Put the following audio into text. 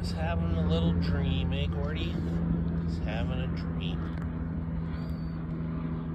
Just having a little dream, eh, Gordy? Just having a dream.